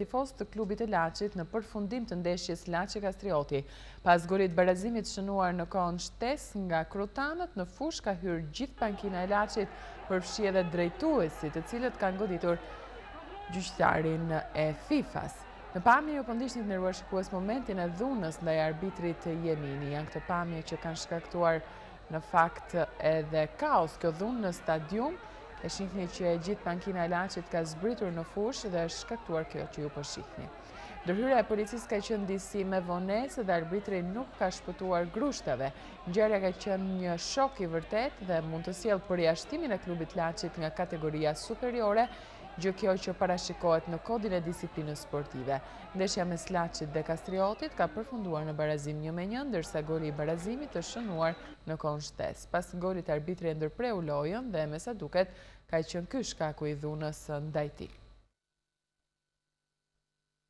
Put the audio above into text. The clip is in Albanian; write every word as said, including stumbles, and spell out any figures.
tifos të klubit e Lacit në përfundim të ndeshjes Laci-Kastrioti. Pas golit barazimit shënuar në kohën shtes nga krotanët, në fush ka hyrë gjithë pankina e Lacit, përfshi edhe drejtuesit, të cilët kanë goditur gjyqtarin e FIFA-s. Në pamje ju pëndishnit në ruar shikues momentin e dhunës ndaj arbitrit Jemini. Janë këtë pamje që kanë shkaktuar në fakt edhe kaos kjo dhunë në stadium. E shihni që e gjithë pankina e Lacit ka zbritur në fush dhe është shkaktuar kjo që ju po shihni. Ndërhyrja e policisë ka qenë disi me vonesë dhe arbitri nuk ka shpëtuar grushtave. Ngjarja ka qenë një shok i vërtet dhe mund të sjellë përjashtimin e klubit Lacit nga kategoria superiore, gjë kjo që parashikohet në kodin e disiplinës sportive. Ndeshja mes Lacit dhe Kastriotit ka përfunduar në barazim një me një, ndërsa goli i barazimit është shënuar në kohën shtes. Pas golit arbitri e ndërpreu lojën dhe me sa duket ka qenë ky shkaku i dhunës ndaj tij.